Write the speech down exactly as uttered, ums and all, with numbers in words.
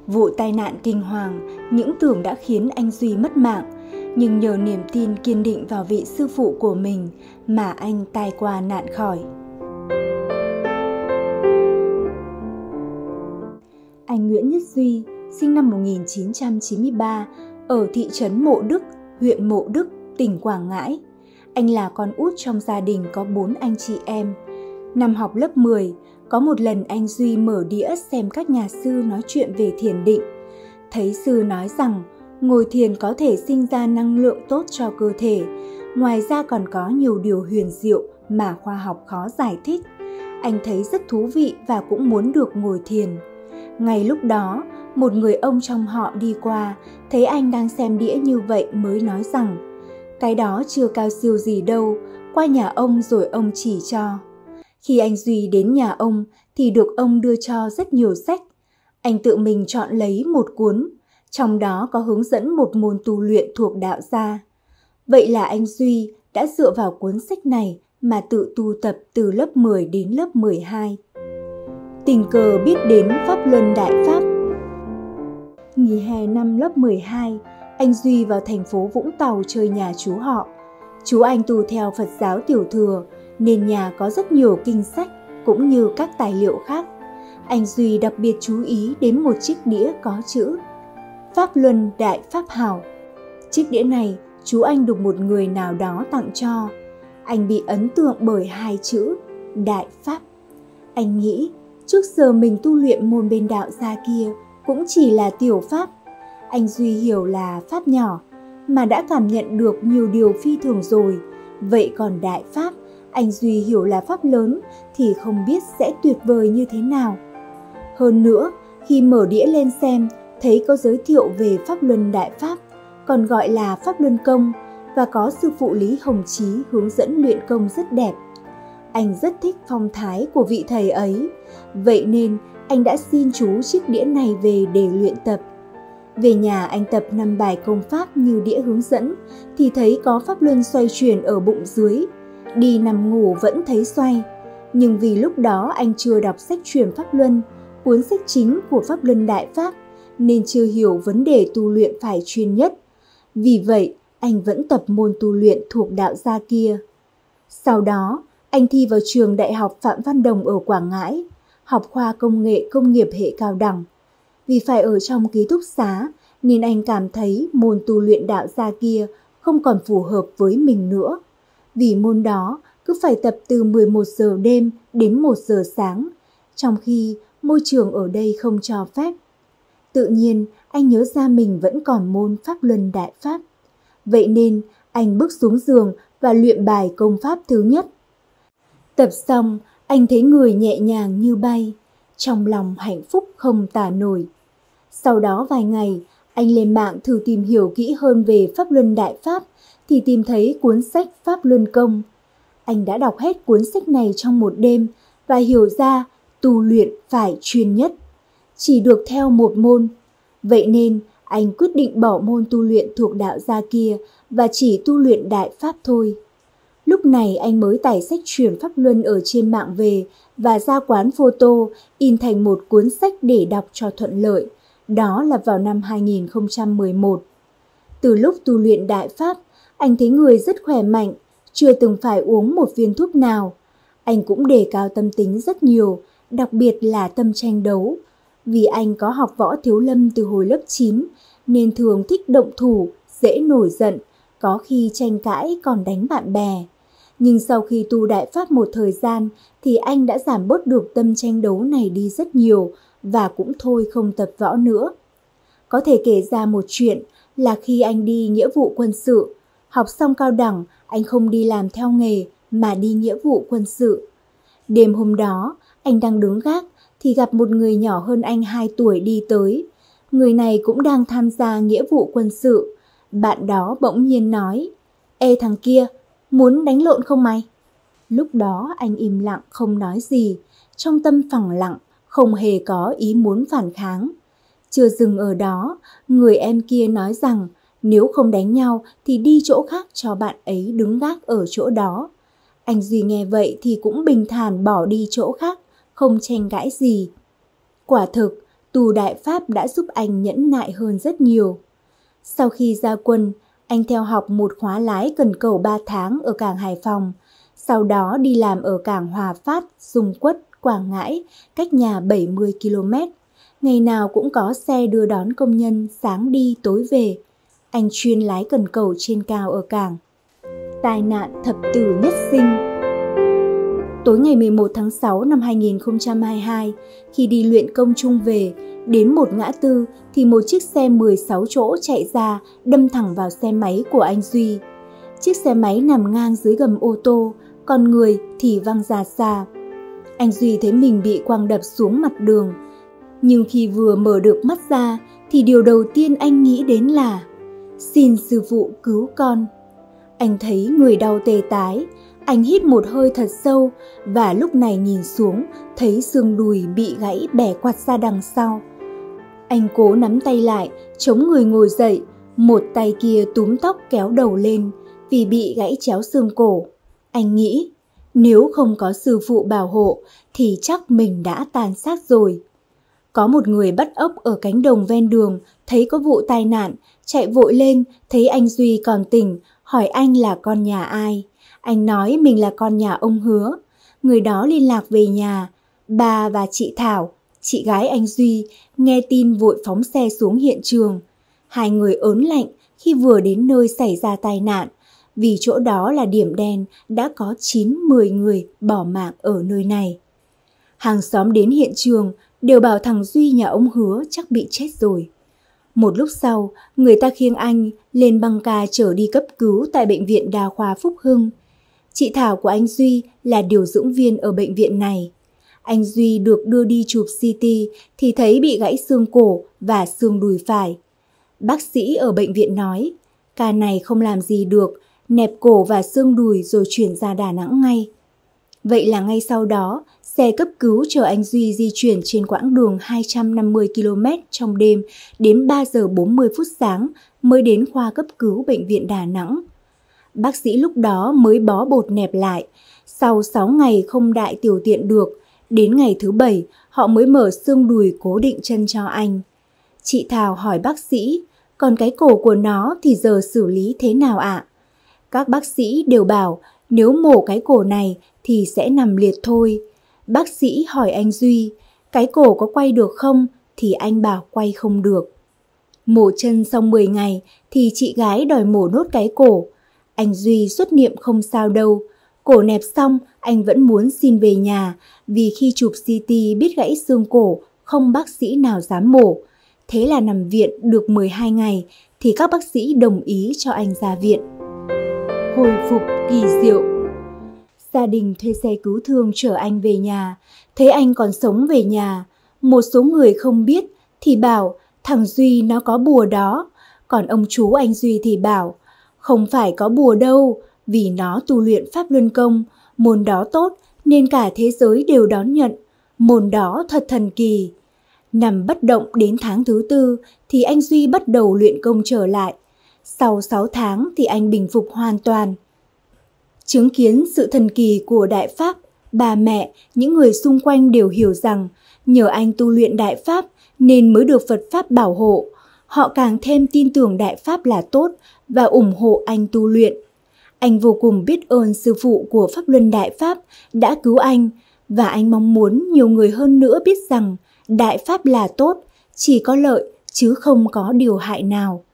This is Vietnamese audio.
Vụ tai nạn kinh hoàng những tưởng đã khiến anh Duy mất mạng, nhưng nhờ niềm tin kiên định vào vị sư phụ của mình mà anh tai qua nạn khỏi. Anh Nguyễn Nhất Duy, sinh năm một nghìn chín trăm chín mươi ba, ở thị trấn Mộ Đức, huyện Mộ Đức, tỉnh Quảng Ngãi. Anh là con út trong gia đình có bốn anh chị em. Năm học lớp mười, có một lần anh Duy mở đĩa xem các nhà sư nói chuyện về thiền định. Thấy sư nói rằng ngồi thiền có thể sinh ra năng lượng tốt cho cơ thể, ngoài ra còn có nhiều điều huyền diệu mà khoa học khó giải thích. Anh thấy rất thú vị và cũng muốn được ngồi thiền. Ngay lúc đó, một người ông trong họ đi qua, thấy anh đang xem đĩa như vậy mới nói rằng cái đó chưa cao siêu gì đâu, qua nhà ông rồi ông chỉ cho. Khi anh Duy đến nhà ông thì được ông đưa cho rất nhiều sách. Anh tự mình chọn lấy một cuốn, trong đó có hướng dẫn một môn tu luyện thuộc đạo gia. Vậy là anh Duy đã dựa vào cuốn sách này mà tự tu tập từ lớp mười đến lớp mười hai. Tình cờ biết đến Pháp Luân Đại Pháp. Nghỉ hè năm lớp mười hai, anh Duy vào thành phố Vũng Tàu chơi nhà chú họ. Chú anh tu theo Phật giáo Tiểu Thừa, nên nhà có rất nhiều kinh sách cũng như các tài liệu khác. Anh Duy đặc biệt chú ý đến một chiếc đĩa có chữ Pháp Luân Đại Pháp Hào. Chiếc đĩa này chú anh được một người nào đó tặng cho. Anh bị ấn tượng bởi hai chữ Đại Pháp. Anh nghĩ trước giờ mình tu luyện môn bên đạo gia kia cũng chỉ là tiểu pháp. Anh Duy hiểu là pháp nhỏ mà đã cảm nhận được nhiều điều phi thường rồi. Vậy còn Đại Pháp, anh Duy hiểu là pháp lớn thì không biết sẽ tuyệt vời như thế nào. Hơn nữa, khi mở đĩa lên xem, thấy có giới thiệu về Pháp Luân Đại Pháp, còn gọi là Pháp Luân Công, và có sư phụ Lý Hồng Chí hướng dẫn luyện công rất đẹp. Anh rất thích phong thái của vị thầy ấy, vậy nên anh đã xin chú chiếc đĩa này về để luyện tập. Về nhà anh tập năm bài công pháp như đĩa hướng dẫn, thì thấy có pháp luân xoay chuyển ở bụng dưới. Đi nằm ngủ vẫn thấy xoay, nhưng vì lúc đó anh chưa đọc sách Chuyển Pháp Luân, cuốn sách chính của Pháp Luân Đại Pháp, nên chưa hiểu vấn đề tu luyện phải chuyên nhất. Vì vậy, anh vẫn tập môn tu luyện thuộc đạo gia kia. Sau đó, anh thi vào trường Đại học Phạm Văn Đồng ở Quảng Ngãi, học khoa công nghệ công nghiệp hệ cao đẳng. Vì phải ở trong ký túc xá, nên anh cảm thấy môn tu luyện đạo gia kia không còn phù hợp với mình nữa. Vì môn đó cứ phải tập từ mười một giờ đêm đến một giờ sáng, trong khi môi trường ở đây không cho phép. Tự nhiên, anh nhớ ra mình vẫn còn môn Pháp Luân Đại Pháp. Vậy nên, anh bước xuống giường và luyện bài công pháp thứ nhất. Tập xong, anh thấy người nhẹ nhàng như bay, trong lòng hạnh phúc không tả nổi. Sau đó vài ngày, anh lên mạng thử tìm hiểu kỹ hơn về Pháp Luân Đại Pháp, thì tìm thấy cuốn sách Pháp Luân Công. Anh đã đọc hết cuốn sách này trong một đêm và hiểu ra tu luyện phải chuyên nhất, chỉ được theo một môn. Vậy nên anh quyết định bỏ môn tu luyện thuộc đạo gia kia và chỉ tu luyện Đại Pháp thôi. Lúc này anh mới tải sách Chuyển Pháp Luân ở trên mạng về và ra quán photo in thành một cuốn sách để đọc cho thuận lợi. Đó là vào năm hai nghìn không trăm mười một. Từ lúc tu luyện Đại Pháp, anh thấy người rất khỏe mạnh, chưa từng phải uống một viên thuốc nào. Anh cũng đề cao tâm tính rất nhiều, đặc biệt là tâm tranh đấu. Vì anh có học võ thiếu lâm từ hồi lớp chín, nên thường thích động thủ, dễ nổi giận, có khi tranh cãi còn đánh bạn bè. Nhưng sau khi tu Đại Pháp một thời gian thì anh đã giảm bớt được tâm tranh đấu này đi rất nhiều và cũng thôi không tập võ nữa. Có thể kể ra một chuyện là khi anh đi nghĩa vụ quân sự, học xong cao đẳng, anh không đi làm theo nghề mà đi nghĩa vụ quân sự. Đêm hôm đó, anh đang đứng gác thì gặp một người nhỏ hơn anh hai tuổi đi tới. Người này cũng đang tham gia nghĩa vụ quân sự. Bạn đó bỗng nhiên nói: "Ê thằng kia, muốn đánh lộn không mày?" Lúc đó anh im lặng không nói gì, trong tâm phẳng lặng, không hề có ý muốn phản kháng. Chưa dừng ở đó, người em kia nói rằng nếu không đánh nhau thì đi chỗ khác cho bạn ấy đứng gác ở chỗ đó. Anh Duy nghe vậy thì cũng bình thản bỏ đi chỗ khác, không tranh cãi gì. Quả thực, tu Đại Pháp đã giúp anh nhẫn nại hơn rất nhiều. Sau khi ra quân, anh theo học một khóa lái cần cẩu ba tháng ở cảng Hải Phòng, sau đó đi làm ở cảng Hòa Phát, Dung Quất, Quảng Ngãi, cách nhà bảy mươi ki lô mét. Ngày nào cũng có xe đưa đón công nhân, sáng đi tối về. Anh chuyên lái cần cẩu trên cao ở cảng. Tai nạn thập tử nhất sinh. Tối ngày mười một tháng sáu năm hai nghìn không trăm hai mươi hai, khi đi luyện công chung về, đến một ngã tư thì một chiếc xe mười sáu chỗ chạy ra đâm thẳng vào xe máy của anh Duy. Chiếc xe máy nằm ngang dưới gầm ô tô, còn người thì văng ra xa. Anh Duy thấy mình bị quăng đập xuống mặt đường. Nhưng khi vừa mở được mắt ra thì điều đầu tiên anh nghĩ đến là xin sư phụ cứu con. Anh thấy người đau tê tái, anh hít một hơi thật sâu và lúc này nhìn xuống thấy xương đùi bị gãy bẻ quạt ra đằng sau. Anh cố nắm tay lại, chống người ngồi dậy, một tay kia túm tóc kéo đầu lên vì bị gãy chéo xương cổ. Anh nghĩ nếu không có sư phụ bảo hộ thì chắc mình đã tàn sát rồi. Có một người bắt ốc ở cánh đồng ven đường thấy có vụ tai nạn, chạy vội lên, thấy anh Duy còn tỉnh, hỏi anh là con nhà ai. Anh nói mình là con nhà ông Hứa. Người đó liên lạc về nhà. Bà và chị Thảo, chị gái anh Duy, nghe tin vội phóng xe xuống hiện trường. Hai người ớn lạnh khi vừa đến nơi xảy ra tai nạn, vì chỗ đó là điểm đen, đã có chín mười người bỏ mạng ở nơi này. Hàng xóm đến hiện trường đều bảo thằng Duy nhà ông Hứa chắc bị chết rồi. Một lúc sau, người ta khiêng anh lên băng ca chở đi cấp cứu tại Bệnh viện Đa khoa Phúc Hưng. Chị Thảo của anh Duy là điều dưỡng viên ở bệnh viện này. Anh Duy được đưa đi chụp xê tê thì thấy bị gãy xương cổ và xương đùi phải. Bác sĩ ở bệnh viện nói, ca này không làm gì được, nẹp cổ và xương đùi rồi chuyển ra Đà Nẵng ngay. Vậy là ngay sau đó, xe cấp cứu chở anh Duy di chuyển trên quãng đường hai trăm năm mươi ki lô mét trong đêm đến ba giờ bốn mươi phút sáng mới đến khoa cấp cứu bệnh viện Đà Nẵng. Bác sĩ lúc đó mới bó bột nẹp lại. Sau sáu ngày không đại tiểu tiện được, đến ngày thứ bảy họ mới mở xương đùi cố định chân cho anh. Chị Thảo hỏi bác sĩ, còn cái cổ của nó thì giờ xử lý thế nào ạ? Các bác sĩ đều bảo nếu mổ cái cổ này thì sẽ nằm liệt thôi. Bác sĩ hỏi anh Duy, cái cổ có quay được không? Thì anh bảo quay không được. Mổ chân xong mười ngày thì chị gái đòi mổ nốt cái cổ. Anh Duy xuất niệm không sao đâu. Cổ nẹp xong anh vẫn muốn xin về nhà vì khi chụp xê tê biết gãy xương cổ không bác sĩ nào dám mổ. Thế là nằm viện được mười hai ngày thì các bác sĩ đồng ý cho anh ra viện. Hồi phục kỳ diệu. Gia đình thuê xe cứu thương chở anh về nhà, thấy anh còn sống về nhà. Một số người không biết thì bảo thằng Duy nó có bùa đó, còn ông chú anh Duy thì bảo không phải có bùa đâu, vì nó tu luyện Pháp Luân Công, môn đó tốt nên cả thế giới đều đón nhận, môn đó thật thần kỳ. Nằm bất động đến tháng thứ tư thì anh Duy bắt đầu luyện công trở lại. Sau sáu tháng thì anh bình phục hoàn toàn. Chứng kiến sự thần kỳ của Đại Pháp, bà mẹ, những người xung quanh đều hiểu rằng nhờ anh tu luyện Đại Pháp nên mới được Phật Pháp bảo hộ. Họ càng thêm tin tưởng Đại Pháp là tốt và ủng hộ anh tu luyện. Anh vô cùng biết ơn sư phụ của Pháp Luân Đại Pháp đã cứu anh và anh mong muốn nhiều người hơn nữa biết rằng Đại Pháp là tốt, chỉ có lợi chứ không có điều hại nào.